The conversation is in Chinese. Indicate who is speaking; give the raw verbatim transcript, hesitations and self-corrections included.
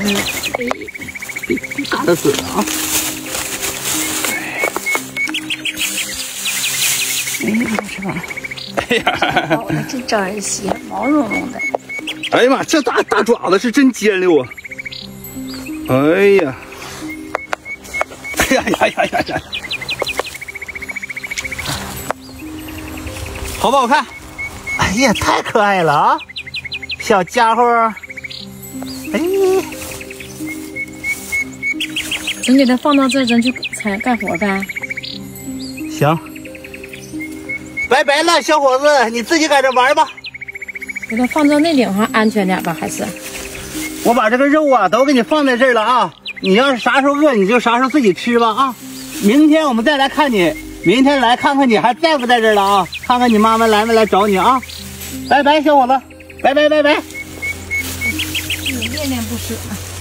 Speaker 1: 大的嘴啊！
Speaker 2: 哎呀，是吧？
Speaker 1: 哎呀，
Speaker 2: 我的这招人稀，毛茸茸的。
Speaker 1: 哎呀妈，这大大爪子是真尖溜啊！哎呀，哎呀呀呀呀呀！好不好看？哎呀，太可爱了啊！小家伙，哎，
Speaker 2: 咱给它放到这儿，咱去采干活呗。
Speaker 1: 行，拜拜了，小伙子，你自己在这玩吧。
Speaker 2: 给它放到那顶上安全点吧，还是？
Speaker 1: 我把这个肉啊都给你放在这儿了啊！你要是啥时候饿，你就啥时候自己吃吧啊！明天我们再来看你，明天来看看你还在不在这儿了啊？看看你妈妈来没来找你啊！拜拜，小伙子，拜拜拜拜。
Speaker 2: 你恋恋不舍。